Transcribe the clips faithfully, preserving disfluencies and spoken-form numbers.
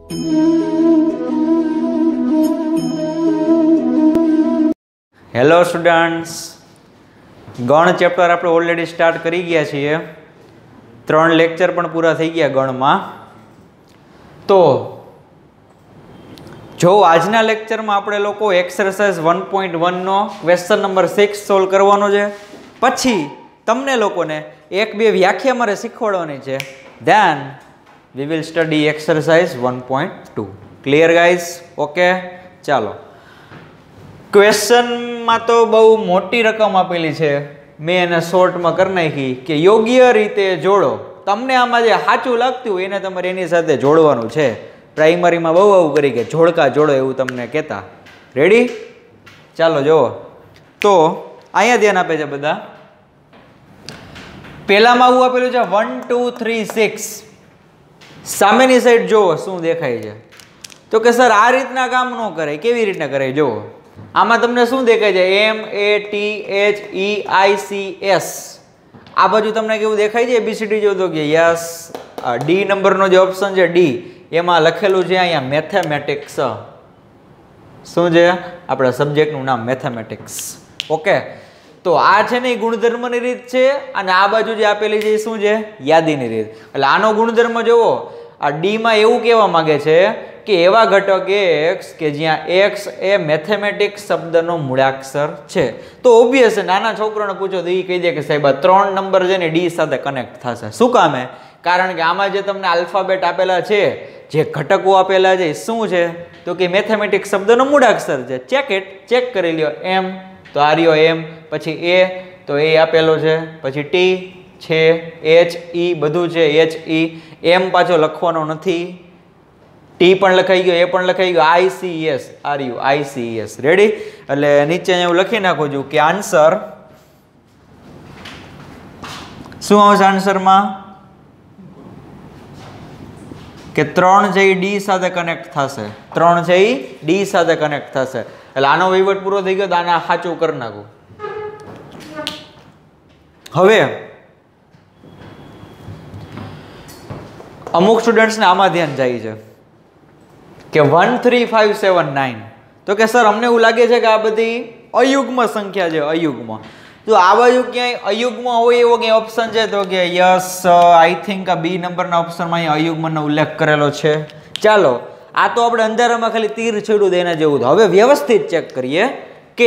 Hello students, ગણ chapter આપણે already start કરી ગયા છીએ. ત્રણ લેક્ચર પણ પૂરા થઈ ગયા ગણમાં. તો જો આજના લેક્ચરમાં આપણે લોકો એક્સરસાઇઝ વન પોઈન્ટ વનનો ક્વેશ્ચન નંબર સિક્સ સોલ્વ કરવાનો છે. પછી તમને લોકોને એક બે વ્યાખ્યા મારે શીખવાડવાની છે. Then we will study exercise one point two. Clear guys? Okay, ચાલો. ક્વેશ્ચનમાં તો બહુ મોટી રકમ આપેલી છે, મેં એને શોર્ટમાં કરી નાખી કે યોગ્ય રીતે જોડો. તમને આમાં જે સાચું લાગતું હોય એને તમારે એની સાથે જોડવાનું છે. પ્રાઇમરીમાં બહુ આવું કરી કે જોડકા જોડો એવું તમને કહેતા. રેડી? ચાલો જુઓ. તો અહીંયા ધ્યાન આપે છે બધા. પહેલામાં આવું આપેલું છે વન ટુ થ્રી સિક્સ. સામેની સાઈડ જુઓ શું દેખાય છે. તો કે સર આ રીતના કામ ન કરે. કેવી રીતના કરે જુઓ. આમાં તમને શું દેખાય છે? M A T H E I C S. આ બાજુ તમને કેવું દેખાય છે? એબીસીડી જો તો કે યસ. ડી નંબરનો જે ઓપ્શન છે ડી, એમાં લખેલું છે અહીંયા મેથેમેટિક્સ. શું છે? આપણા સબ્જેક્ટનું નામ મેથેમેટિક્સ. ઓકે, તો આ છે ને એ ગુણધર્મની રીત છે, અને આ બાજુ જે આપેલી છે એ શું છે? યાદીની રીત. એટલે આનો ગુણધર્મ જુઓ. આ ડીમાં એવું કહેવા માંગે છે કે એવા ઘટક એક્સ કે જ્યાં એક્સ એ મેથેમેટિક્સ શબ્દનો મૂળાક્ષર છે. તો ઓબ્વિયસ નાના છોકરાને પૂછો તો એ કહી દે કે સાહેબ આ ત્રણ નંબર છે ને ડી સાથે કનેક્ટ થશે. શું કામે? કારણ કે આમાં જે તમને આલ્ફાબેટ આપેલા છે, જે ઘટકો આપેલા છે શું છે? તો કે મેથેમેટિક્સ શબ્દનો મૂળાક્ષર છે. ચેક ઇટ, ચેક કરી લ્યો. એમ તો આ રહ્યો એમ, પછી એ તો એ આપેલો છે, પછી ટી છે, એચ ઈ બધું છે, એચ ઈ. એમ પાછો લખવાનો નથી, ટી પણ લખાઈ ગયો, એ પણ લખાઈ ગયો, I C S R U I C S. Ready? એટલે નીચે એવું લખી નાખું છું કે આન્સર શું આવશે? આન્સરમાં કે ત્રણ છે એ ડી સાથે કનેક્ટ થશે. ત્રણ છે એ ડી સાથે કનેક્ટ થશે. એટલે આનો વહીવટ પૂરો થઈ ગયો તો આને સાચું કરી નાખું. હવે અમુક સ્ટુડન્ટ્સને આમાં ધ્યાન જાય છે કે one three five seven nine. તો કે સર અમને એવું લાગે છે કે આ બધી અયુગ્મ સંખ્યા છે. અયુગ્મ. તો આ બાજુ ક્યાંય અયુગ્મ હોય એવો ક્યાંય ઓપ્શન છે? તો કે યસ, આઈ થિંક આ બી નંબરના ઓપ્શનમાં અહીંયા અયુગ્મનો ઉલ્લેખ કરેલો છે. ચાલો, આ તો આપણે અંધારામાં ખાલી તીર છેડું દે એના જેવું. હવે વ્યવસ્થિત ચેક કરીએ કે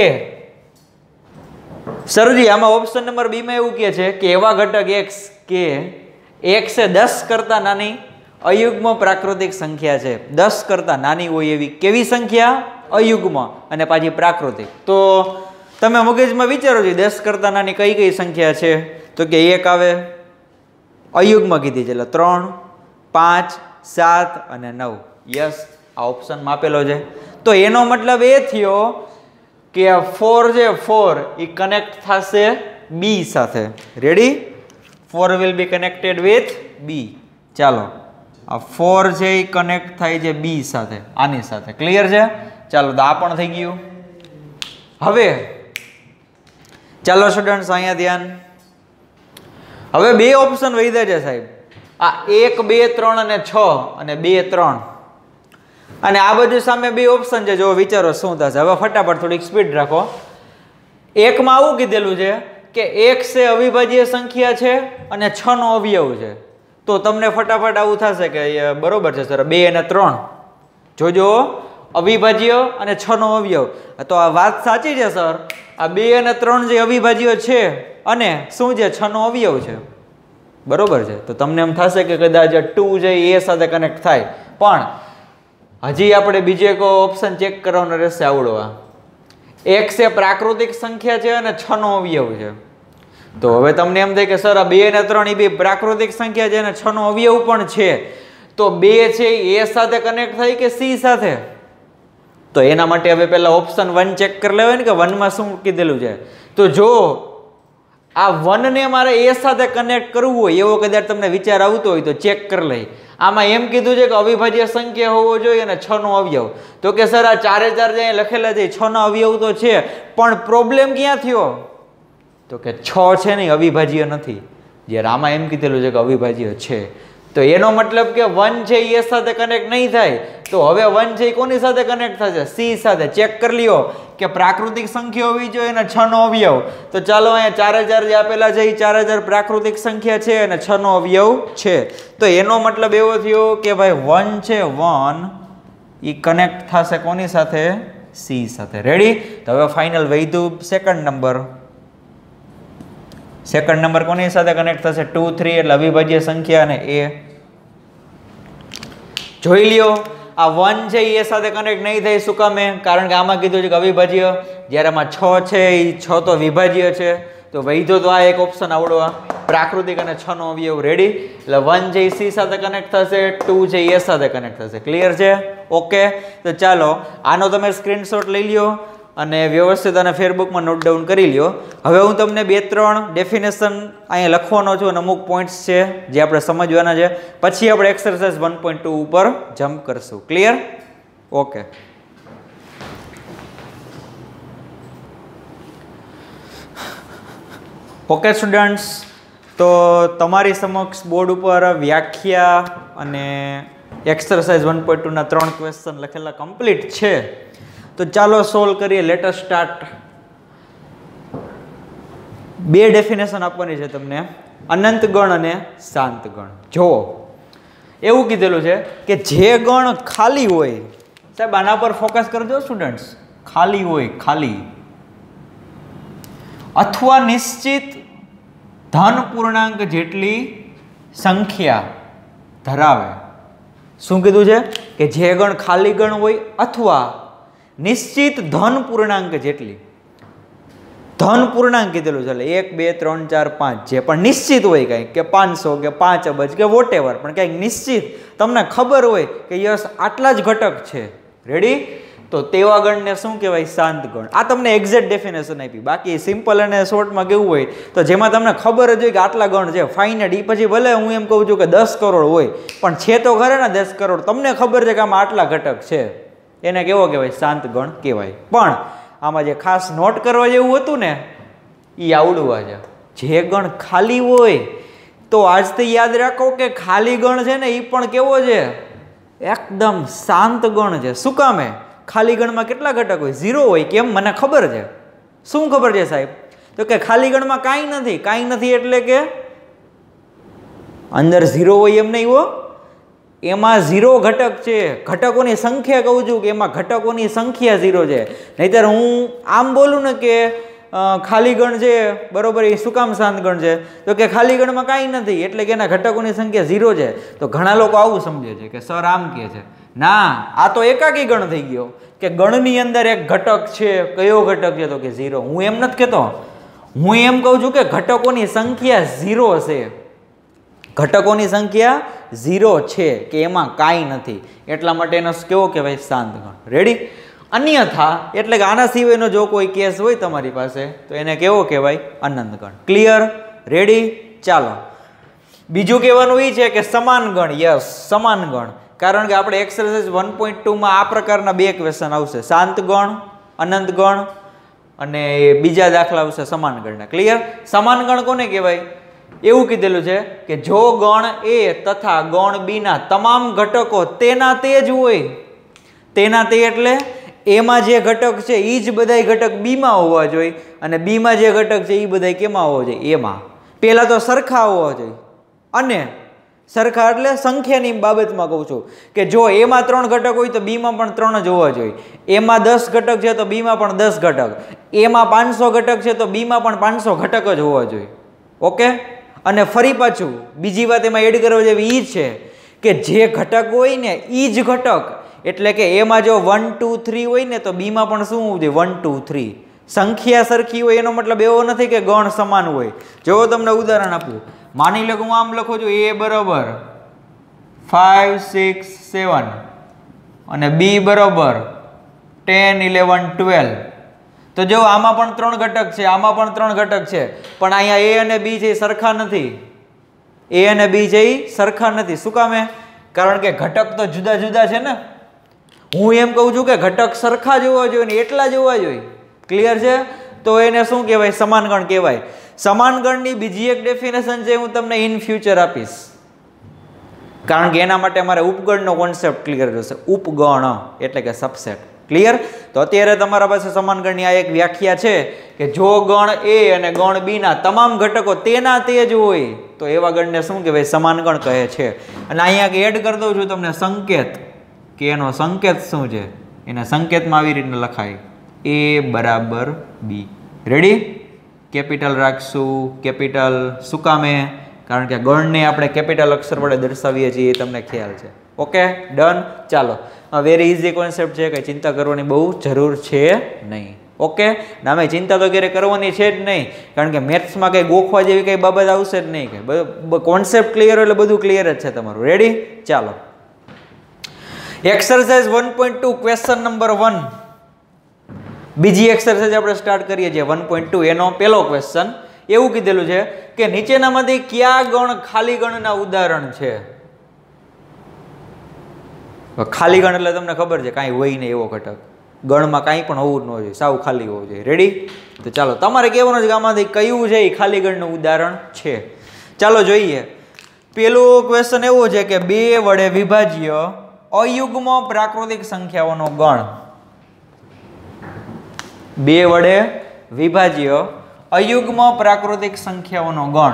સરજી આમાં ઓપ્શન નંબર બી માં એવું કહે છે કે એવા ઘટક એક્સ કે એક્સ એ દસ કરતા નાની અયુગ્મ પ્રાકૃતિક સંખ્યા છે. દસ કરતા નાની હોય એવી કેવી સંખ્યા? અયુગ્મ, અને પાછી પ્રાકૃતિક. તો તમે મગજમાં વિચારો છો દસ કરતા નાની કઈ કઈ સંખ્યા છે? તો કે એક આવે, અયુગ્મ કીધી છે એટલે ત્રણ, પાંચ, સાત અને નવ. યસ, આ ઓપ્શનમાં આપેલો છે. તો એનો મતલબ એ થયો કે આ ફોર છે, ફોર એ કનેક્ટ થશે બી સાથે. Ready? Four will be connected with B. ચાલો, આ ફોર છે એ કનેક્ટ થાય છે બી સાથે, આની સાથે. ક્લિયર છે? ચાલો, તો આ પણ થઈ ગયું. હવે ચાલો સ્ટુડન્ટ્સ અહીંયા ધ્યાન. હવે બે ઓપ્શન વધ્યા છે સાહેબ. આ એક બે ત્રણ અને છ અને બે ત્રણ, અને આ બાજુ સામે બે ઓપ્શન છે. જો વિચારો શું થશે. હવે ફટાફટ થોડીક સ્પીડ રાખો. એકમાં આવું કીધેલું છે કે એક્સ એ અવિભાજ્ય સંખ્યા છે અને છ નો અવયવ છે. તો તમને ફટાફટ આવું થશે કે બરોબર છે સર, બે અને ત્રણ જોજો અવિભાજ્ય અને છ નો અવયવ. તો આ વાત સાચી છે સર. આ બે અને ત્રણ જે અવિભાજ્ય છે અને શું છે? છ નો અવયવ છે. બરોબર છે. તો તમને એમ થશે કે કદાચ ટુ છે એ સાથે કનેક્ટ થાય, પણ હજી આપણે બીજો એક ઓપ્શન ચેક કરવાનો રહેશે. આવડવા એક્સ એ પ્રાકૃતિક સંખ્યા છે અને છ નો અવયવ છે. તો હવે તમને એમ થાય કે સર આ બે અને ત્રણ એ બે પ્રાકૃતિક સંખ્યા છે અને છ નો અવયવ પણ છે. તો બે છે એ સાથે કનેક્ટ થાય કે સી સાથે? તો એના માટે હવે પહેલા ઓપ્શન વન ચેક કરી લેવાય ને કે વનમાં શું કીધેલું છે. તો જો આ વન ને મારે એ સાથે કનેક્ટ કરવું હોય એવો કદાચ તમને વિચાર આવતો હોય તો ચેક કરી લઈ. આમાં એમ કીધું છે કે અવિભાજ્ય સંખ્યા હોવો જોઈએ અને છ નો અવયવ. તો કે સર આ ચારે ચાર જે લખેલા છે છ નો અવયવ તો છે, પણ પ્રોબ્લેમ ક્યાં થયો? તો કે છ છે ને અવિભાજ્ય નથી. જ્યારે આમાં એમ કીધેલું છે કે અવિભાજ્ય છે. તો એનો મતલબ કે વન છે એ સાથે કનેક્ટ નહીં થાય, તો હવે વન છે એ કોની સાથે કનેક્ટ થશે? સી સાથે. ચેક કરી લ્યો કે પ્રાકૃતિક સંખ્યા હોવી જોઈએ અને છ નો અવયવ. તો ચાલો અહીંયા ચાર હજાર જે આપેલા છે એ ચાર હજાર પ્રાકૃતિક સંખ્યા છે અને છ નો અવયવ છે. તો એનો મતલબ એવો થયો કે ભાઈ વન છે વન એ કનેક્ટ થશે કોની સાથે? સી સાથે. રેડી? તો હવે ફાઇનલ વૈધું સેકન્ડ નંબર. સેકન્ડ નંબર કોની સાથે કનેક્ટ થશે? ટુ થ્રી એટલે અવિભાજ્ય સંખ્યા અને એ. જોઈ લ્યો આ વન છે એ સાથે કનેક્ટ નહીં થાય. શું કામે? કારણ કે આમાં કીધું છે કે અવિભાજ્ય, જ્યારે આમાં છ છે એ છ તો વિભાજ્ય છે. તો વૈધો તો આ એક ઓપ્શન આવડવા પ્રાકૃતિક અને છ નો અવયવ. રેડી? એટલે વન છે એ સી સાથે કનેક્ટ થશે, ટુ છે એ સાથે કનેક્ટ થશે. ક્લિયર છે? ઓકે. તો ચાલો આનો તમે સ્ક્રીનશોટ લઈ લ્યો અને વ્યવસ્થિત અને ફેરબુકમાં નોટ ડાઉન કરી લ્યો. હવે હું તમને બે ત્રણ ડેફિનેશન અહીંયા લખવાનો છું અને અમુક પોઈન્ટ્સ છે જે આપણે સમજવાના છે. પછી આપણે એક્સરસાઇઝ વન પોઈન્ટ ટુ ઉપર જમ્પ કરશું. ક્લિયર? ઓકે. ઓકે સ્ટુડન્ટ્સ, તો તમારી સમક્ષ બોર્ડ ઉપર વ્યાખ્યા અને એક્સરસાઇઝ વન પોઈન્ટ ટુના ત્રણ ક્વેશ્ચન લખેલા કમ્પ્લીટ છે. તો ચાલો સોલ્વ કરીએ. Let us start. બે ડેફિનેશન આપવાની છે તમને, અનંત ગણ અને શાંત ગણ. જુઓ એવું કીધેલું છે કે જે ગણ ખાલી હોય, સાહેબ આના પર ફોકસ કરજો સ્ટુડન્ટ્સ, ખાલી હોય, ખાલી અથવા નિશ્ચિત ધન પૂર્ણાંક જેટલી સંખ્યા ધરાવે. શું કીધું છે? કે જે ગણ ખાલી ગણ હોય અથવા નિશ્ચિત ધન પૂર્ણાંક જેટલી. ધન પૂર્ણાંક કીધેલું છે એટલે એક બે ત્રણ ચાર પાંચ જે પણ નિશ્ચિત હોય, કંઈક કે પાંચસો કે પાંચ અબજ કે વોટ એવર, પણ કંઈક નિશ્ચિત તમને ખબર હોય કે યસ આટલા જ ઘટક છે. રેડી? તો તેવા ગણને શું કહેવાય? શાંત ગણ. આ તમને એક્ઝેક્ટ ડેફિનેશન આપી. બાકી સિમ્પલ અને શોર્ટમાં કેવું હોય તો જેમાં તમને ખબર જ હોય કે આટલા ગણ છે ફાઇનલ. એ પછી ભલે હું એમ કહું છું કે દસ કરોડ હોય, પણ છે તો ખરે ને દસ કરોડ, તમને ખબર છે કે આમાં આટલા ઘટક છે, એને કેવો કહેવાય? શાંત ગણ કહેવાય. પણ આમાં જે ખાસ નોટ કરવા જેવું હતું ને એ આવડવા છે. જે ગણ ખાલી હોય તો આજથી યાદ રાખો કે ખાલી ગણ છે ને એ પણ કેવો છે? એકદમ શાંત ગણ છે. શું કામે? ખાલી ગણમાં કેટલા ઘટક હોય? ઝીરો હોય. કેમ? મને ખબર છે. શું ખબર છે સાહેબ? તો કે ખાલી ગણમાં કાંઈ નથી. કાંઈ નથી એટલે કે અંદર ઝીરો હોય એમ નહીં હો, એમાં ઝીરો ઘટક છે. ઘટકોની સંખ્યા કહું છું કે એમાં ઘટકોની સંખ્યા ઝીરો છે. નહીતર હું આમ બોલું ને કે ખાલી ગણ છે બરોબર, એ શું કામ શાંત ગણ છે? તો કે ખાલી ગણમાં કાંઈ નથી એટલે કે એના ઘટકોની સંખ્યા ઝીરો છે. તો ઘણા લોકો આવું સમજે છે કે સર આમ કહે છે. ના, આ તો એકાકી ગણ થઈ ગયો કે ગણની અંદર એક ઘટક છે. કયો ઘટક છે? તો કે ઝીરો. હું એમ નથી કહેતો, હું એમ કહું છું કે ઘટકોની સંખ્યા ઝીરો છે. ઘટકોની સંખ્યા ઝીરો છે કે એમાં કાંઈ નથી, એટલા માટે એનો કેવો કહેવાય? શાંત ગણ. રેડી? અન્યથા એટલે કે આના સિવાયનો જો કોઈ કેસ હોય તમારી પાસે તો એને કેવો કહેવાય? અનંત ગણ. ક્લિયર? રેડી? ચાલો બીજું કહેવાનું એ છે કે સમાન ગણ. યસ, સમાન ગણ. કારણ કે આપણે એક્સરસાઇઝ વન પોઈન્ટ ટુમાં આ પ્રકારના બે ક્વેશ્ચન આવશે, શાંત ગણ, અનંત ગણ, અને બીજા દાખલા આવશે સમાન ગણના. ક્લિયર? સમાન ગણ કોને કહેવાય? એવું કીધેલું છે કે જો ગણ એ તથા ગણ બી ના તમામ ઘટકો તેના તે જ હોય. તેના તે એટલે એમાં જે ઘટક છે એ જ બધા ઘટક બીમાં હોવા જોઈએ, અને બીમાં જે ઘટક છે એ બધા કેમાં હોવા જોઈએ? એમાં. પહેલા તો સરખા હોવા જોઈએ. અને સરખા એટલે સંખ્યાની બાબતમાં કહું છું કે જો એમાં ત્રણ ઘટક હોય તો બીમાં પણ ત્રણ જ હોવા જોઈએ. એમાં દસ ઘટક છે તો બીમાં પણ દસ ઘટક. એમાં પાંચસો ઘટક છે તો બીમાં પણ પાંચસો ઘટક જ હોવા જોઈએ. ઓકે? અને ફરી પાછું બીજી વાત એમાં એડ કરવા જેવી એ છે કે જે ઘટક હોય ને એ જ ઘટક, એટલે કે એમાં જો વન ટુ થ્રી હોય ને તો બીમાં પણ શું હોવું જોઈએ? One two three. સંખ્યા સરખી હોય એનો મતલબ એવો નથી કે ગણ સમાન હોય. જો તમને ઉદાહરણ આપું, માની લો કે હું આમ લખું છું એ બરોબર ફાઈવ સિક્સ સેવન અને બી બરોબર ટેન ઇલેવન ટ્વેલ્વ. તો જો આમાં પણ ત્રણ ઘટક છે, આમાં પણ ત્રણ ઘટક છે, પણ અહીંયા એ અને બી છે એ સરખા નથી. એ અને બી છે એ સરખા નથી. શું કામે? કારણ કે ઘટક તો જુદા જુદા છે ને. હું એમ કહું છું કે ઘટક સરખા જ હોવા જોઈએ ને એટલા જ હોવા જોઈએ. ક્લિયર છે? તો એને શું કહેવાય? સમાન ગણ કહેવાય. સમાન ગણની બીજી એક ડેફિનેશન છે હું તમને ઇન ફ્યુચર આપીશ. કારણ કે એના માટે અમારે ઉપગણનો કોન્સેપ્ટ ક્લિયર થશે. ઉપગણ એટલે કે સબસેટ. ક્લિયર? તો અત્યારે તમારા પાસે સમાન ગણની આ એક વ્યાખ્યા છે કે જો ગણ એ અને ગણ બી ના તમામ ઘટકો તેના તે જ હોય તો એવા ગણને શું કહેવાય? સમાન ગણ કહે છે. અને અહીંયા એડ કરી દઉં છું તમને સંકેત કે એનો સંકેત શું છે. એના સંકેતમાં આવી રીતે લખાય એ બરાબર બી. રેડી? કેપિટલ રાખશું. કેપિટલ શું કામે? કારણ કે ગણને આપણે કેપિટલ અક્ષર વડે દર્શાવીએ છીએ એ તમને ખ્યાલ છે. Okay done. ચાલો વેરી ઇઝી કોન્સેપ્ટ છે, કંઈ ચિંતા કરવાની બહુ જરૂર છે નહીં. ઓકે નામે ચિંતા તો ક્યારે કરવાની છે જ નહીં, કારણ કે મેથ્સમાં કંઈ ગોખવા જેવી કંઈ બાબત આવશે જ નહીં. કે કોન્સેપ્ટ ક્લિયર એટલે બધું ક્લિયર જ છે તમારું. રેડી? ચાલો exercise one point two question number one. બીજી એક્સરસાઇઝ આપણે સ્ટાર્ટ કરીએ છીએ વન પોઈન્ટ ટુ. એનો પહેલો ક્વેશ્ચન એવું કીધેલું છે કે નીચેનામાંથી કયા ગણ ખાલી ગણના ઉદાહરણ છે? ખાલી ગણ એટલે તમને ખબર છે કાંઈ હોય નહીં એવો ઘટક. ગણમાં કાંઈ પણ હોવું જ ન જોઈએ, સાવ ખાલી હોવું જોઈએ. રેડી? તો ચાલો તમારે કહેવાનું છે કે આમાંથી કયું છે એ ખાલી ગણનું ઉદાહરણ છે. ચાલો જોઈએ. પેલું ક્વેશ્ચન એવો છે કે બે વડે વિભાજ્ય અયુગ્મ પ્રાકૃતિક સંખ્યાઓનો ગણ. બે વડે વિભાજ્ય અયુગ્મ પ્રાકૃતિક સંખ્યાઓનો ગણ.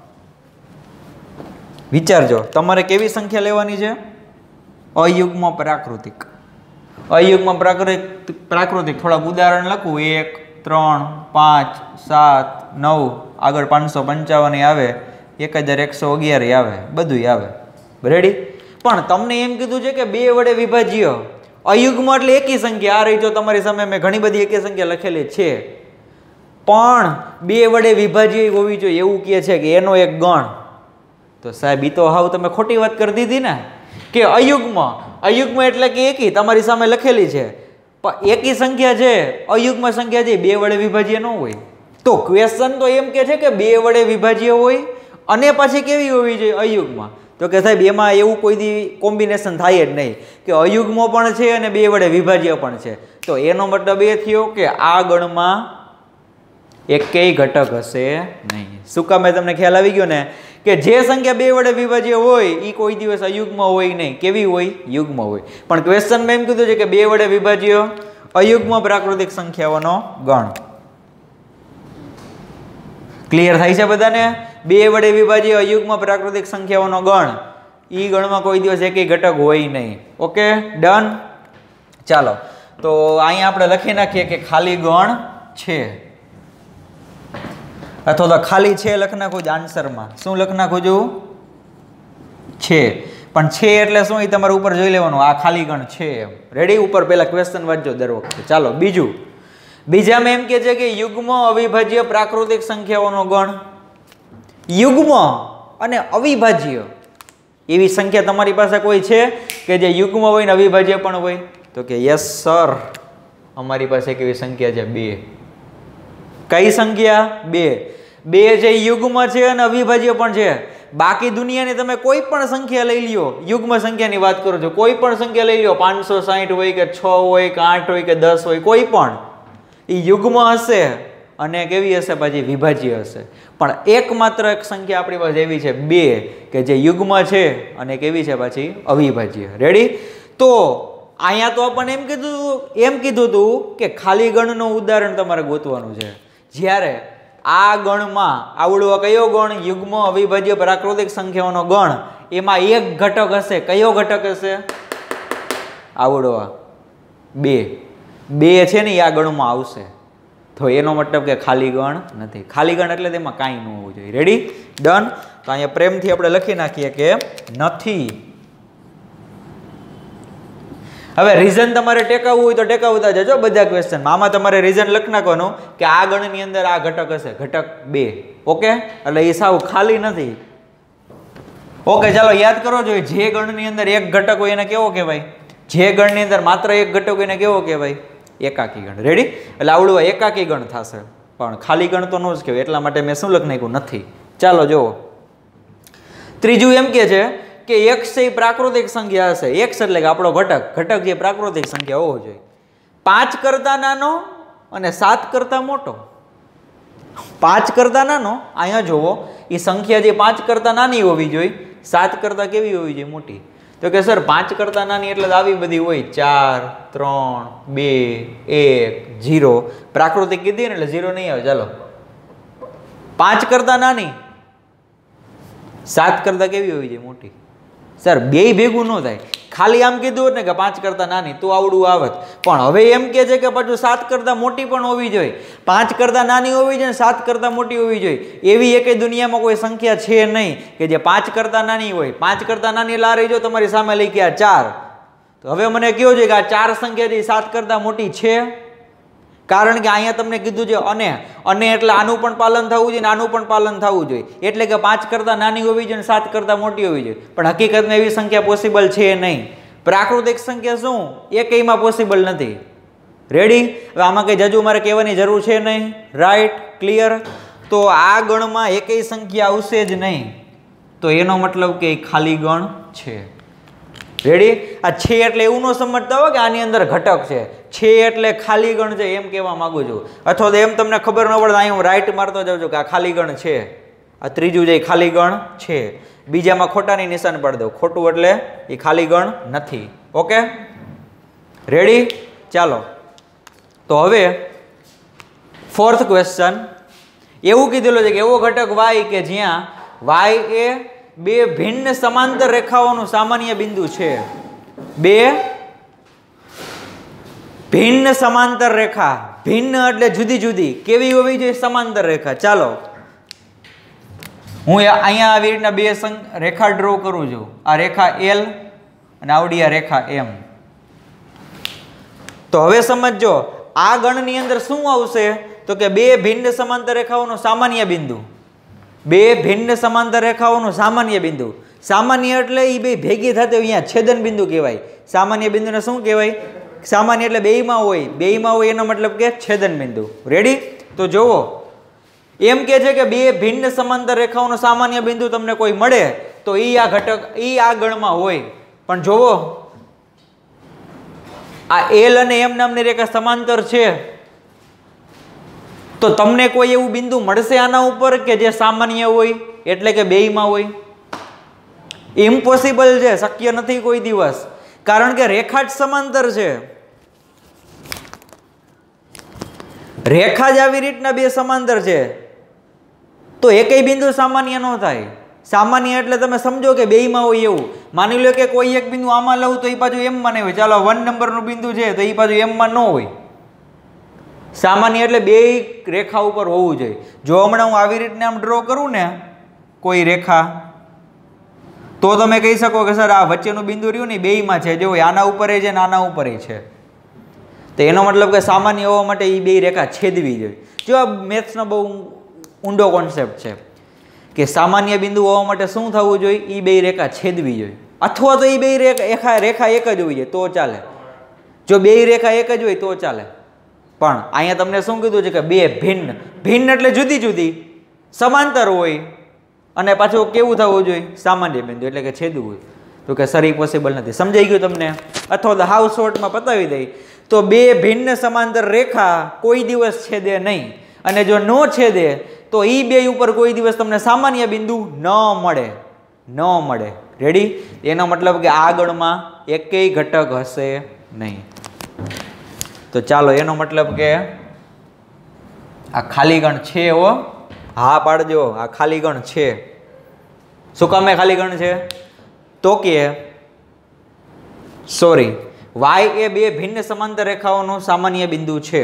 વિચારજો તમારે કેવી સંખ્યા લેવાની છે? અયુગ્મ પ્રાકૃતિક. અયુગ્મ પ્રાકૃતિક પ્રાકૃતિક થોડાક ઉદાહરણ લખું. એક, ત્રણ, પાંચ, સાત, નવ, આગળ પાંચસો પંચાવન આવે, એક હજાર એકસો અગિયાર આવે, બધું આવે. રેડી? પણ તમને એમ કીધું છે કે બે વડે વિભાજ્ય અયુગ્મ એટલે એકી સંખ્યા. આ રહી જો તમારી સામે મેં ઘણી બધી એકી સંખ્યા લખેલી છે, પણ બે વડે વિભાજ્ય હોવી જોઈએ એવું કહે છે કે એનો એક ગણ. તો સાહેબ ઈ તો હાવ તમે ખોટી વાત કરી દીધી ને, કે અયુગ્મ અયુગ્મ એટલે કે એકી તમારી સામે લખેલી છે, પણ એકી સંખ્યા છે, અયુગ્મ સંખ્યા છે, બે વડે વિભાજ્ય ન હોય. તો ક્વેશ્ચન તો એમ કે છે કે બે વડે વિભાજ્ય હોય અને પછી કેવી હોવી જોઈએ? અયુગ્મ. તો કે સાહેબ એમાં એવું કોઈ દી કોમ્બિનેશન થાય જ નહીં કે અયુગ્મ પણ છે અને બે વડે વિભાજ્ય પણ છે. તો એનો મતલબ એ થયો કે આ ગણમાં એકેય ઘટક હશે નહીં. શું કામ? તમને ખ્યાલ આવી ગયો ને કે જે સંખ્યા બે વડે વિભાજ્ય હોય એ કોઈ દિવસ અયુગ્મ હોય નહીં. કેવી હોય? યુગ્મ હોય. પણ ક્વેશ્ચનમાં એમ કીધું છે કે બે વડે વિભાજ્ય અયુગ્મ પ્રાકૃતિક સંખ્યાઓનો ગણ. ક્લિયર થાય છે બધાને? બે વડે વિભાજ્ય અયુગ્મ પ્રાકૃતિક સંખ્યાઓનો ગણ. ઈ ગણમાં કોઈ દિવસ એકેય ઘટક હોય નહીં. Okay done. ચાલો તો અહીંયા આપણે લખી નાખીએ કે ખાલી ગણ છે, અથવા તો ખાલી છે લખ નાખું જ આન્સરમાં. શું લખ નાખું છું? છે. પણ છે એટલે શું એ તમારે ઉપર જોઈ લેવાનું, આ ખાલી ગણ છે એમ. રેડી? ઉપર પહેલા ક્વેશ્ચન વાંચજો દર વખતે. ચાલો બીજું. બીજામાં એમ કે છે કે યુગ્મ અવિભાજ્ય પ્રાકૃતિક સંખ્યાઓનો ગણ. યુગ્મ અને અવિભાજ્ય એવી સંખ્યા તમારી પાસે કોઈ છે કે જે યુગ્મ હોય ને અવિભાજ્ય પણ હોય? તો કે યસ સર, અમારી પાસે કેવી સંખ્યા છે? બે. કઈ સંખ્યા? બે. બે છે યુગ્મ છે અને અવિભાજ્ય પણ છે. બાકી દુનિયાની તમે કોઈ પણ સંખ્યા લઈ લ્યો, યુગ્મ સંખ્યાની વાત કરો છો, કોઈ પણ સંખ્યા લઈ લ્યો, પાંચસો સાહીઠ હોય કે છ હોય કે આઠ હોય કે દસ હોય, કોઈ પણ એ યુગ્મ હશે અને કેવી હશે? પાછી વિભાજ્ય હશે. પણ એકમાત્ર એક સંખ્યા આપણી પાસે એવી છે બે, કે જે યુગ્મ છે અને કેવી છે? પાછી અવિભાજ્ય. રેડી? તો અહીંયા તો આપણને એમ કીધું એમ કીધું હતું કે ખાલી ગણનું ઉદાહરણ તમારે ગોતવાનું છે. જ્યારે આ ગણમાં આવડો કયો ગણ? યુગ્મ અવિભાજ્ય પ્રાકૃતિક સંખ્યાઓનો ગણ. એમાં એક ઘટક હશે. કયો ઘટક હશે? આવડો બે. બે છે ને આ ગણમાં આવશે. તો એનો મતલબ કે ખાલી ગણ નથી. ખાલી ગણ એટલે તેમાં કાંઈ ન હોવું જોઈએ. રેડી? ડન. તો અહીંયા પ્રેમથી આપણે લખી નાખીએ કે નથી. હવે રીઝન તમારે ટેકાવવું હોય તો ટેકાવતા જજો બધા ક્વેશ્ચનમાં. આમાં તમારે રીઝન લખી નાખવાનું કે આ ગણની અંદર આ ઘટક હશે, ઘટક બે. ઓકે? એટલે એ સાવ ખાલી નથી. ઓકે ચાલો યાદ કરો જોઈએ, જે ગણની અંદર એક ઘટક હોય એને કેવો કહેવાય? જે ગણની અંદર માત્ર એક ઘટક હોય એને કેવો કહેવાય? એકાકી ગણ. રેડી? એટલે આવડું એકાકી ગણ થશે, પણ ખાલી ગણ તો ન જ કહેવાય. એટલા માટે મેં શું લખી નાખ્યું? નથી. ચાલો જુઓ. ત્રીજું એમ કે છે કે એક્સ એ પ્રાકૃતિક સંખ્યા હશે. એક્સ એટલે કે આપણો ઘટક. ઘટક જે પ્રાકૃતિક સંખ્યા હોવો જોઈએ. પાંચ કરતા નાનો અને સાત કરતા મોટો. પાંચ કરતા નાનો, અહીંયા જુઓ, એ સંખ્યા જે પાંચ કરતા નાની હોવી જોઈએ સાત કરતાં કેવી હોવી જોઈએ? મોટી. તો કે સર પાંચ કરતાં નાની એટલે આવી બધી હોય, ચાર, ત્રણ, બે, એક, ઝીરો. પ્રાકૃતિક કીધી ને એટલે ઝીરો નહીં આવે. ચાલો, પાંચ કરતાં નાની, સાત કરતાં કેવી હોવી જોઈએ? મોટી. સર બે ભેગું ન થાય. ખાલી આમ કીધું હોત ને કે પાંચ કરતાં નાની તો આવડું આવત, પણ હવે એમ કે છે કે પાછું સાત કરતાં મોટી પણ હોવી જોઈએ, પાંચ કરતાં નાની હોવી જોઈએ, સાત કરતાં મોટી હોવી જોઈએ. એવી એકેય દુનિયામાં કોઈ સંખ્યા છે નહીં કે જે પાંચ કરતાં નાની હોય. પાંચ કરતાં નાની એટલે આ રહી જો તમારી સામે લઈ ગયા ચાર. તો હવે મને કહો છે કે આ ચાર સંખ્યા જે સાત કરતાં મોટી છે? કારણ કે અહીંયા તમને કીધું છે અને અને એટલે આનું પણ પાલન થવું જોઈએ, આનું પણ પાલન થવું જોઈએ. એટલે કે પાંચ કરતાં નાની હોવી જોઈએ, સાત કરતાં મોટી હોવી જોઈએ. પણ હકીકતમાં એવી સંખ્યા પોસિબલ છે નહીં. પ્રાકૃતિક સંખ્યા શું એકેયમાં પોસિબલ નથી. રેડી? હવે આમાં કંઈ જજુ મારે કહેવાની જરૂર છે નહીં. રાઈટ? ક્લિયર? તો આ ગણમાં એકેય સંખ્યા આવશે જ નહીં. તો એનો મતલબ કે ખાલી ગણ છે. રેડી? આ છે એટલે એવું ન સમજતા હોય કે આની અંદર ઘટક છે. છે એટલે ખાલી ગણ છે એમ કહેવા માંગુ છું. અથવા તો એમ તમને ખબર ન પડે અહીં હું રાઈટ મારતો જાઉં છું કે આ ખાલી ગણ છે, આ ત્રીજું જે ખાલી ગણ છે. બીજામાં ખોટાની નિશાન પાડી દઉં. ખોટું એટલે એ ખાલી ગણ નથી. ઓકે? રેડી? ચાલો, તો હવે ફોર્થ ક્વેશ્ચન એવું કીધેલું છે કે એવો ઘટક વાય કે જ્યાં વાય એ બે ભિન્ન સમાંતર રેખાઓનું સામાન્ય બિંદુ છે. બે ભિન્ન સમાંતર રેખા. ભિન્ન એટલે જુદી જુદી. કેવી હોવી જોઈએ? સમાંતર રેખા. ચાલો, હું અહીંયા આવી રીતના બે રેખા ડ્રો કરું છું. આ રેખા એલ અને આવડી આ રેખા એમ. તો હવે સમજો આ ગણની અંદર શું આવશે? તો કે બે ભિન્ન સમાંતર રેખાઓનું સામાન્ય બિંદુ. બે ભિન્ન સમાંતર રેખાઓનું સામાન્ય બિંદુ. સામાન્ય એટલે એ બે ભેગી થતી અહીંયા છેદન બિંદુ કહેવાય. સામાન્ય બિંદુને શું કહેવાય? સામાન્ય એટલે બેયમાં હોય. બેયમાં હોય એનો મતલબ કે છેદન બિંદુ. રેડી? તો જુઓ, એમ કે છે કે બે ભિન્ન સમાંતર રેખાઓનું સામાન્ય બિંદુ તમને કોઈ મળે તો ઈ આ ઘટક ઈ આ ગણમાં હોય. પણ જુઓ, આ એલ અને એમ નામની રેખા સમાંતર છે, તો તમને કોઈ એવું બિંદુ મળશે આના ઉપર કે જે સામાન્ય હોય, એટલે કે બેયમાં હોય? ઇમ્પોસિબલ છે, શક્ય નથી કોઈ દિવસ. કારણ કે રેખા જ સમાંતર છે. રેખા જ આવી રીતના બે સમાંતર છે તો એકેય બિંદુ સામાન્ય ન થાય. સામાન્ય એટલે તમે સમજો કે બેયમાં હોય એવું. માની લો કે કોઈ એક બિંદુ આમાં લઉં તો એ પાછું એમ માં નહીં હોય. ચાલો વન નંબરનું બિંદુ છે તો એ પાછું એમમાં ન હોય. સામાન્ય એટલે બે રેખા ઉપર હોવું જોઈએ. જો હમણાં હું આવી રીતના આમ ડ્રો કરું ને કોઈ રેખા, તો તમે કહી શકો કે સર આ વચ્ચેનું બિંદુ રહ્યું ને બેયમાં છે. જો આના ઉપર છે ને આના ઉપર છે. તો એનો મતલબ કે સામાન્ય હોવા માટે એ બે રેખા છેદવી જોઈએ. જો આ મેથ્સનો બહુ ઊંડો કોન્સેપ્ટ છે કે સામાન્ય બિંદુ હોવા માટે શું થવું જોઈએ? એ બે રેખા છેદવી જોઈએ. અથવા તો એ બે રેખા રેખા એક જ હોવી જોઈએ તો ચાલે. જો બે રેખા એક જ હોય તો ચાલે. પણ અહીંયા તમને શું કીધું છે કે બે ભિન્ન. ભિન્ન એટલે જુદી જુદી, સમાંતર હોય અને પાછું કેવું થવું જોઈએ? સામાન્ય બિંદુ એટલે કે છેદવું હોય. તો કે સર એ પોસિબલ નથી. સમજાઈ ગયું તમને? અથવા તો હાઉસ શોર્ટમાં પતાવી દઈ તો બે ભિન્ન સમાંતર રેખા કોઈ દિવસ છેદે નહીં. અને જો ન છેદે તો એ બે ઉપર કોઈ દિવસ તમને સામાન્ય બિંદુ ન મળે. ન મળે. રેડી? એનો મતલબ કે આ ગણમાં એકેય ઘટક હશે નહીં. તો ચાલો, એનો મતલબ કે આ ખાલી ગણ છે. હો, હા પાડજો, આ ખાલી ગણ છે. શું કામે ખાલી ગણ છે? તો કે સોરી, વાય એ બે ભિન્ન સમાંતર રેખાઓનું સામાન્ય બિંદુ છે.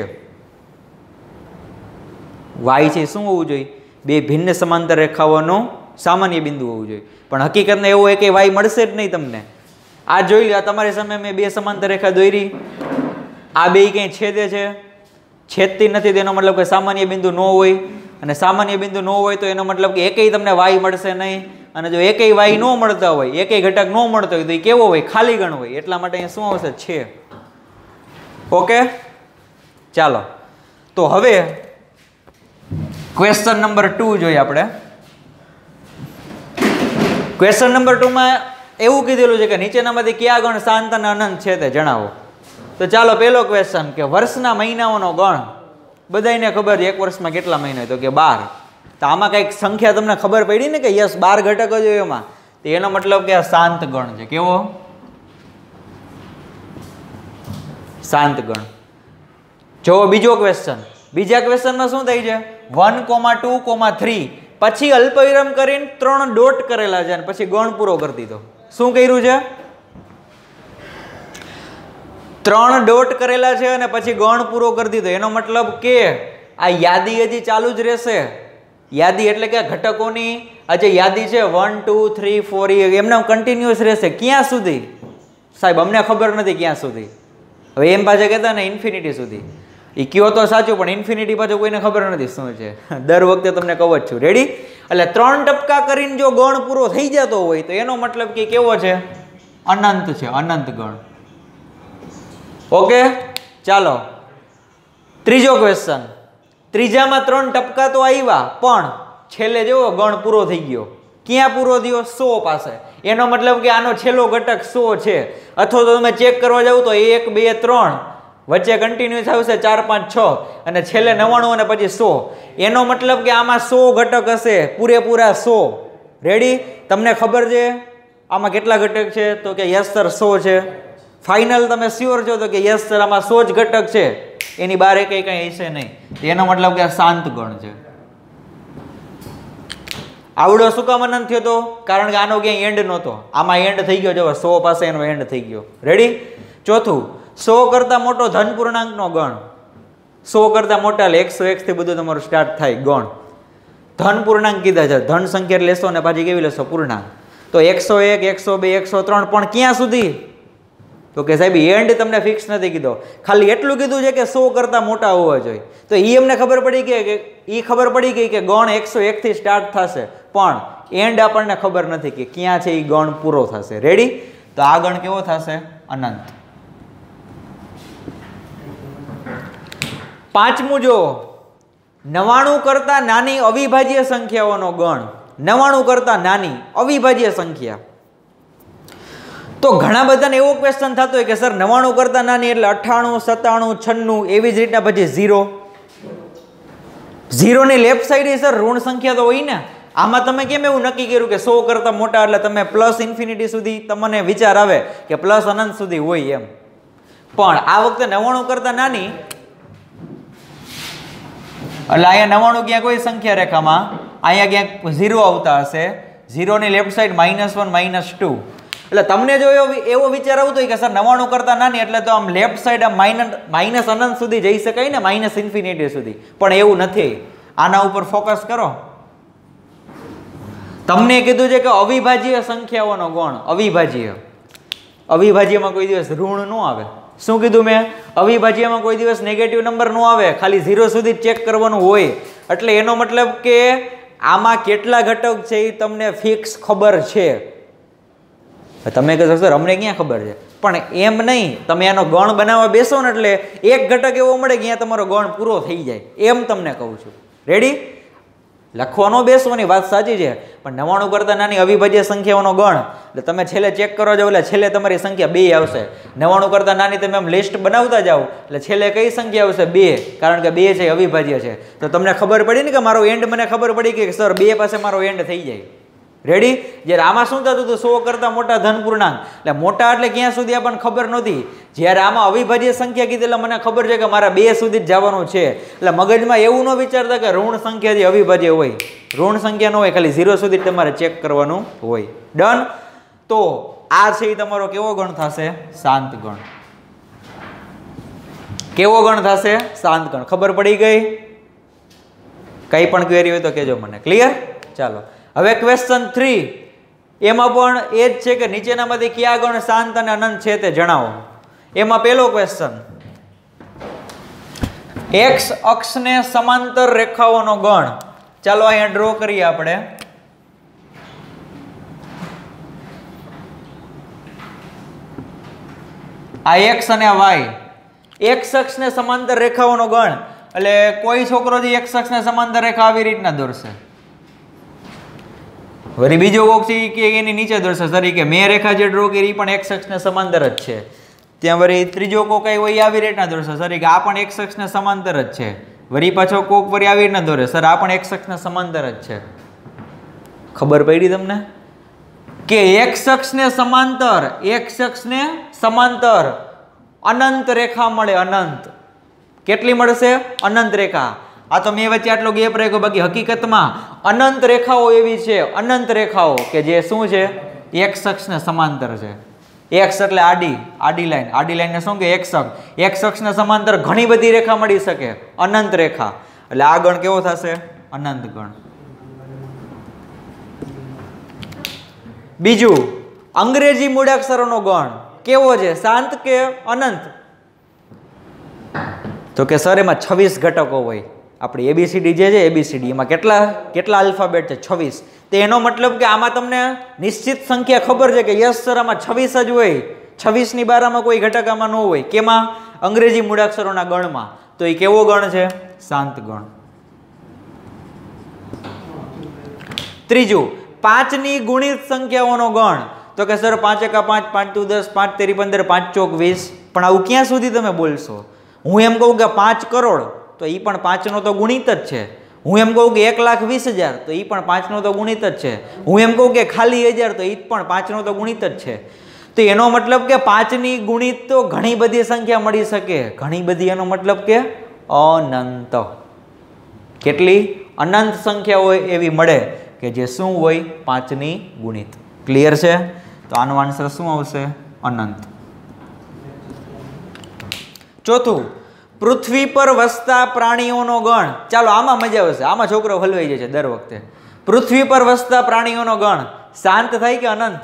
વાય છે શું હોવું જોઈએ? બે ભિન્ન સમાંતર રેખાઓનું સામાન્ય બિંદુ હોવું જોઈએ. પણ હકીકતમાં એવું હોય કે વાય મળશે જ નહીં તમને. આ જોઈ લો, તમારી સામે મેં બે સમાંતર રેખા દોરી. આ બે ક્યાંય છેદે છે? છેદતી નથી. તેનો મતલબ કે સામાન્ય બિંદુ ન હોય. અને સામાન્ય બિંદુ ન હોય તો એનો મતલબ કે એકેય તમને વાય મળશે નહીં. અને જો એકેય વાય ન મળતા હોય, એકેય ઘટક ન મળતો હોય તો એ કેવો હોય? ખાલી ગણ હોય. એટલા માટે અહીંયા શું આવશે? છે. ઓકે, ચાલો, તો હવે ક્વેશ્ચન નંબર ટુ જોઈએ આપણે. ક્વેશ્ચન નંબર ટુ માં એવું કીધેલું છે કે નીચેનામાંથી કયા ગણ શાંત અને અનંત છે તે જણાવો. તો ચાલો, પહેલો ક્વેશ્ચન કે વર્ષના મહિનાઓનો ગણ. બધાને ખબર છે એક વર્ષમાં કેટલા મહિના હોય? તો કે બાર. તો આમાં કંઈક સંખ્યા તમને ખબર પડી ને કે યસ બાર ઘટક જ હોય એમાં. તો એનો મતલબ કે આ શાંત ગણ છે. કેવો? શાંત ગણ. જો બીજો ક્વેશ્ચન, બીજા ક્વેશ્ચનમાં શું થાય છે? One comma two comma three પછી અલ્પવિરામ કરીને ત્રણ ડોટ કરેલા છે અને પછી ગણ પૂરો કરી દીધો. શું કર્યું છે? ત્રણ ડોટ કરેલા છે અને પછી ગણ પૂરો કરી દીધો. એનો મતલબ કે આ યાદી હજી ચાલુ જ રહેશે. યાદી એટલે કે ઘટકોની આ જે યાદી છે વન ટુ થ્રી ફોર એમને કન્ટિન્યુઅસ રહેશે. ક્યાં સુધી સાહેબ? અમને ખબર નથી ક્યાં સુધી. હવે એમ પાછા કહેતા ને ઇન્ફિનિટી સુધી. એ કયો તો સાચું, પણ ઇન્ફિનિટી પાછું કોઈને ખબર નથી શું છે. દર વખતે તમને કહું જ છું. રેડી? એટલે ત્રણ ટપકા કરીને જો ગણ પૂરો થઈ જતો હોય તો એનો મતલબ કે કેવો છે? અનંત છે, અનંત ગણ. ઓકે, ચાલો ત્રીજો ક્વેશ્ચન. ત્રીજામાં ત્રણ ટપકા તો આવ્યા પણ છેલ્લે જેવો ગણ પૂરો થઈ ગયો. ક્યાં પૂરો થયો? સો પાસે. એનો મતલબ કે આનો છેલ્લો ઘટક સો છે. અથવા તો તમે ચેક કરવા જાવ તો એક બે ત્રણ વચ્ચે કન્ટિન્યુઅસ આવશે ચાર પાંચ છ અને છેલ્લે નવ્વાણું અને પછી સો. એનો મતલબ કે આમાં સો ઘટક હશે, પૂરેપૂરા સો. રેડી? તમને ખબર છે આમાં કેટલા ઘટક છે? તો કે યસ સર સો છે. ફાઇનલ તમે શ્યોર છો? તો કે યસ સર આમાં સો જ ઘટક છે, એની બહાર કઈ કઈ હશે નહીં. એનો મતલબ કે શાંત ગણ છે. આવડો શું કામ અનંત થયો તો? કારણ કે આનો ક્યાંય એન્ડ નહોતો. આમાં એન્ડ થઈ ગયો. જો સો પાસે એનો એન્ડ થઈ ગયો. રેડી? ચોથું, સો કરતા મોટો ધન પૂર્ણાંકનો ગણ. સો કરતા મોટા એટલે એકસો એક થી બધું તમારું સ્ટાર્ટ થાય ગણ. ધન પૂર્ણાંક કીધા છે. ધન સંખ્યા લેશો ને પાછી કેવી લેશો? પૂર્ણાંક. તો એકસો એક, એકસો બે, એકસો ત્રણ પણ ક્યાં સુધી? તો કે સાહેબ એન્ડ તમને ફિક્સ નથી કીધો. ખાલી એટલું કીધું છે કે સો કરતા મોટા હોવા જોઈએ. તો એ અમને ખબર પડી કે એ ખબર પડી ગઈ કે ગણ એકસો એક થી સ્ટાર્ટ થશે, પણ એન્ડ આપણને ખબર નથી કે ક્યાં છે એ ગણ પૂરો થશે. રેડી? તો આ ગણ કેવો થશે? અનંત. પાંચમું જો, નવાણું કરતા નાની અવિભાજ્ય સંખ્યાઓનો ગણ. નવાણું કરતા નાની અવિભાજ્ય સંખ્યા. તો ઘણા બધાને એવો ક્વેશ્ચન થતો હોય કે સર નવાણું કરતા નાની એટલે અઠ્ઠાણું, સત્તાણું, છન્નું એવી જ રીતના પછી ઝીરો. ઝીરોની લેફ્ટ સાઈડ સર ઋણ સંખ્યા તો હોય ને. આમાં તમે કેમ એવું નક્કી કર્યું કે સો કરતા મોટા એટલે તમે પ્લસ ઇન્ફિનિટી સુધી તમને વિચાર આવે કે પ્લસ અનંત સુધી હોય એમ? પણ આ વખતે નવાણું કરતા નાની એટલે અહીંયા નવાણું ક્યાં કોઈ સંખ્યા રેખામાં અહીંયા ક્યાંક ઝીરો આવતા હશે. ઝીરોની left side minus one minus two. એટલે તમને જો એવો એવો વિચાર આવતો હોય કે સર નવાણું કરતા નાની એટલે તો આમ લેફ્ટ સાઈડ આમ માઇનસ માઇનસ અનંત સુધી જઈ શકાય ને, માઇનસ ઇન્ફિનિટી સુધી. પણ એવું નથી. આના ઉપર ફોકસ કરો. તમને કીધું છે કે અવિભાજ્ય સંખ્યાઓનો ગણ. અવિભાજ્ય. અવિભાજ્યમાં કોઈ દિવસ ઋણ ન આવે. શું કીધું મેં? અવિભાજ્યમાં કોઈ દિવસ નેગેટિવ નંબર ન આવે. ખાલી ઝીરો સુધી ચેક કરવાનું હોય. એટલે એનો મતલબ કે આમાં કેટલા ઘટક છે એ તમને ફિક્સ ખબર છે. તમે કહેશો સર અમને ક્યાં ખબર છે? પણ એમ નહીં. તમે આનો ગણ બનાવવા બેસો ને એટલે એક ઘટક એવો મળે કે અહીંયા તમારો ગણ પૂરો થઈ જાય. એમ તમને કહું છું. રેડી? લખવાનો બેસવાની વાત સાચી છે, પણ નવાણું કરતા નાની અવિભાજ્ય સંખ્યાઓનો ગણ એટલે તમે છેલ્લે ચેક કરવા જાવ એટલે છેલ્લે તમારી સંખ્યા બે આવશે. નવાણું કરતા નાની તમે આમ લિસ્ટ બનાવતા જાઓ એટલે છેલ્લે કઈ સંખ્યા આવશે? બે. કારણ કે બે છે અવિભાજ્ય છે. તો તમને ખબર પડી ને કે મારો એન્ડ, મને ખબર પડી કે સર બે પાસે મારો એન્ડ થઈ જાય. રેડી? જ્યારે આમાં શું થતું હતું? સો કરતા મોટા ધન પૂર્ણાંક એટલે મોટા એટલે ક્યાં સુધી આપણને ખબર નહોતી. જ્યારે આમાં અવિભાજ્ય સંખ્યા કીધી એટલે મને ખબર છે કે મારા બે સુધી જ જવાનું છે. એટલે મગજમાં એવું ન વિચારતા કે ઋણ સંખ્યા જે અવિભાજ્ય હોય. ઋણ સંખ્યા ન હોય, ખાલી ઝીરો સુધી તમારે ચેક કરવાનું હોય. ડન? તો આ છે એ તમારો કેવો ગણ થશે? શાંત ગણ. કેવો ગણ થશે? શાંત ગણ. ખબર પડી ગઈ? કઈ પણ ક્વેરી હોય તો કહેજો મને. ક્લિયર? ચાલો હવે ક્વેશ્ચન થ્રી. એમાં પણ એ જ છે કે નીચેનામાંથી કયા ગણ શાંત અને અનંત છે તે જણાવો. એમાં પહેલો ક્વેશ્ચન, એક્સ અક્ષને સમાંતર રેખાઓનો ગણ. ચાલો અહીંયા ડ્રો કરીએ આપણે. આ એક્સ અને વાય. એક્સ અક્ષને સમાંતર રેખાઓનો ગણ એટલે કોઈ છોકરો જે એક્સ અક્ષને સમાંતર રેખા આવી રીતના દોરશે. વળી બીજો કોક છે કે એની નીચે દોરશે. સરી કે મેં રેખા જે ડ્રો કરી પણ એક્સ અક્ષને સમાંતર જ છે. ત્યાં વળી ત્રીજો કોક હોય આવી રીતના દોરશે. સરી કે આ પણ એક્સ અક્ષને સમાંતર જ છે. વળી પાછો કોક વળી આવી રીતના દોરે. સર આ પણ એક્સ અક્ષને સમાંતર જ છે. ખબર પડી તમને? કે એક અક્ષને સમાંતર એક અક્ષને સમાંતર અનંત રેખા મળે, અનંત. કેટલી મળશે? અનંત રેખા. આ તો મેં વચ્ચે આટલો ગેપ રાખ્યો, બાકી હકીકતમાં અનંત રેખાઓ એવી છે, અનંત રેખાઓ કે જે શું છે? એક અક્ષને સમાંતર છે. એક્સ એટલે આડી, આડી લાઈન, આડી લાઈનને શું કે? એક્સ અક્ષ. એક્સ અક્ષને સમાંતર ઘણી બધી રેખા મળી શકે, અનંત રેખા. એટલે આ ગણ કેવો થશે? અનંત ગણ. બીજું, અંગ્રેજી મૂળાક્ષરોનો ગણ કેવો છે? શાંત કે અનંત? તો કે સર એમાં છવ્વીસ ઘટકો હોય. આપણી એબીસીડી જે છે, એબીસીડી એમાં કેટલા કેટલા આલ્ફાબેટ છે? છવ્વીસ. તો એનો મતલબ કે આમાં તમને નિશ્ચિત સંખ્યા ખબર છે કે યસ સર આમાં છવ્વીસ જ હોય, છવ્વીસ ની બારામાં કોઈ ઘટક આમાં ન હોય. કેમાં? અંગ્રેજી મૂળાક્ષરોના ગણમાં. તો એ કેવો ગણ છે? શાંત ગણ. ત્રીજું, પાંચની ગુણિત સંખ્યાઓનો ગણ. તો કે સર પાંચ એકા પાંચ, પાંચ દુ દસ, પાંચ તેરી પંદર, પાંચ ચોક વીસ. પણ આવું ક્યાં સુધી તમે બોલશો? હું એમ કહું કે પાંચ કરોડ, તો એ પણ પાંચનો તો ગુણિત જ છે. હું એમ કહું કે એક લાખ વીસ હજાર, તો એ પણ પાંચનો તો ગુણિત જ છે. હું એમ કહું કે ખાલી હજાર, તો એ પણ પાંચનો તો ગુણિત જ છે. તો એનો મતલબ કે પાંચની ગુણિત તો ઘણી બધી સંખ્યા મળી શકે, ઘણી બધી. એનો મતલબ કે અનંત. કેટલી? અનંત સંખ્યા હોય એવી મળે કે જે શું હોય? પાંચની ગુણિત. ક્લિયર છે? તો આનો આન્સર શું આવશે? અનંત. ચોથું, પૃથ્વી પર વસતા પ્રાણીઓનો ગણ. ચાલો આમાં મજા આવશે, આમાં છોકરો હલવાઈ જાય છે દર વખતે. પૃથ્વી પર વસતા પ્રાણીઓનો ગણ શાંત થાય કે અનંત?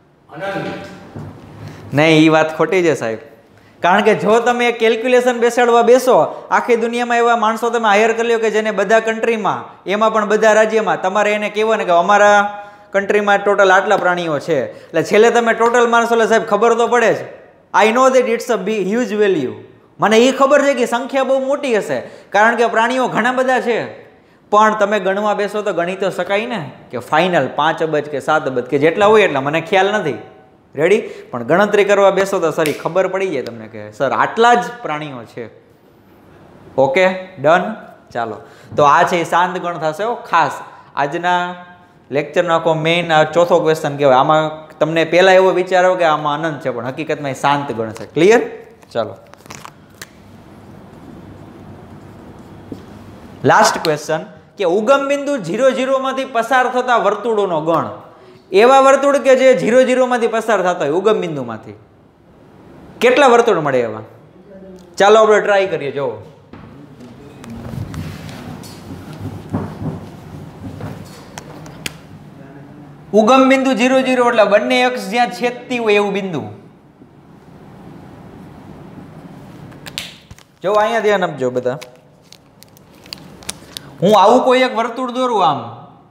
નહીં, એ વાત ખોટી છે સાહેબ. કારણ કે જો તમે કેલ્ક્યુલેશન બેસાડવા બેસો, આખી દુનિયામાં એવા માણસો તમે હાયર કરી લો કે જેને બધા કન્ટ્રીમાં, એમાં પણ બધા રાજ્યમાં તમારે એને કહેવો ને કે અમારા કન્ટ્રીમાં ટોટલ આટલા પ્રાણીઓ છે, એટલે છેલ્લે તમે ટોટલ માણસો એટલે સાહેબ ખબર તો પડે જ. I know that it's a be huge value. મને એ ખબર છે કે સંખ્યા બહુ મોટી હશે, કારણ કે પ્રાણીઓ ઘણા બધા છે. પણ તમે ગણવા બેસો તો ગણી તો શકાય ને કે ફાઇનલ પાંચ અબજ કે સાત અબજ કે જેટલા હોય એટલા. મને ખ્યાલ નથી, રેડી? પણ ગણતરી કરવા બેસો તો સર ખબર પડી જાય તમને કે સર આટલા જ પ્રાણીઓ છે. Okay, done. ચાલો, તો આ છે એ શાંત ગણ થશે. ખાસ આજના લેક્ચરનો આખો મેઇન ચોથો ક્વેશ્ચન કહેવાય. આમાં તમને પહેલા એવો વિચાર આવ્યો કે આમાં અનંત છે, પણ હકીકતમાં એ શાંત ગણ છે. ક્લિયર? ચાલો, લાસ્ટ ક્વેશ્ચન કે ઉગમ બિંદુ ઝીરો ઝીરો માંથી પસાર થતા વર્તુળોનો ગણ. એવા વર્તુળ કે જે ઝીરો ઝીરો માંથી પસાર થતા હોય ઉગમ બિંદુ માંથી, કેટલા વર્તુળ મળે એવા? ચાલો આપણે ટ્રાય કરીએ. જો ઉગમ બિંદુ ઝીરો ઝીરો એટલે બંને અક્ષ જ્યાં છેદતી હોય એવું બિંદુ. જો અહીંયા ધ્યાન આપજો બધા. હું આવું કોઈ એક વર્તુળ દોરું આમ,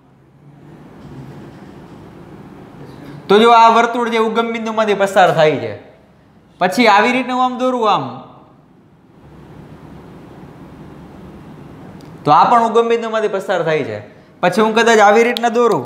તો જો આ વર્તુળ જે ઉગમ બિંદુમાંથી પસાર થાય છે, પછી આવી રીતે હું આમ દોરું આમ, તો આ પણ ઉગમ બિંદુમાંથી પસાર થાય છે. પછી હું કદાચ આવી રીતના દોરું,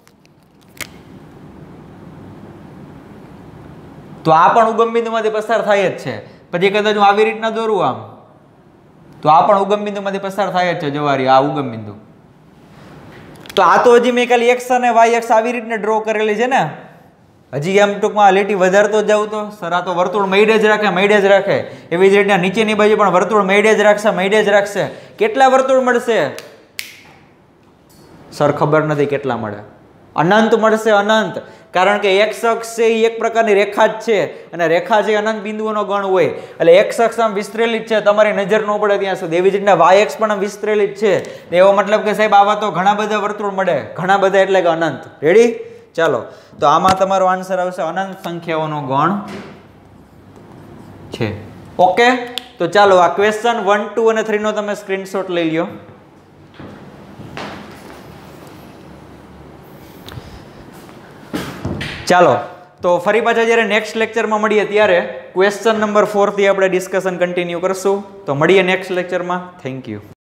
તો આ પણ ઉગમ બિંદુમાંથી પસાર થાય જ છે. પછી કદાચ હું આવી રીતના દોરું આમ, તો આ પણ ઉગમ બિંદુમાંથી પસાર થાય જ છે. જવારી આ ઉગમ બિંદુ. તો આ તો હજી મેં ખાલી એક્સ અને વાય એક્સ આવી રીતને ડ્રો કરેલી છે ને. હજી એમ ટૂંકમાં લીટી વધારતો જાઉં તો સર આ તો વર્તુળ મૈડે જ રાખે, મૈડે જ રાખે. એવી જ રીતના નીચેની બાજુ પણ વર્તુળ મૈડે જ રાખશે, મૈડે જ રાખશે. કેટલા વર્તુળ મળશે સર? ખબર નથી કેટલા મળે. અનંત મળશે, અનંત. કારણ કે એક્સ અક્ષ છે એ એક પ્રકારની રેખા જ છે, અને રેખા છે અનંત બિંદુઓનો ગણ હોય. એટલે એક્સ અક્ષ આમ વિસ્તરેલી જ છે, તમારી નજર ન પડે ત્યાં સુધી. એવી જ રીતના વાય એક્સ પણ આમ વિસ્તરેલી જ છે. એવો મતલબ કે સાહેબ આવા તો ઘણા બધા વર્તુળ મળે, ઘણા બધા એટલે કે અનંત. રેડી? ચાલો, તો આમાં તમારો આન્સર આવશે અનંત સંખ્યાઓનો ગણ છે. ઓકે, તો ચાલો આ ક્વેશ્ચન વન ટુ અને થ્રી નો તમે સ્ક્રીનશોટ લઈ લ્યો. ચાલો, તો ફરી પાછા જ્યારે નેક્સ્ટ લેક્ચરમાં મળીએ ત્યારે ક્વેશ્ચન નંબર ફોર થી આપણે ડિસ્કશન કન્ટિન્યુ કરશું. તો મળીએ નેક્સ્ટ લેક્ચરમાં. Thank you.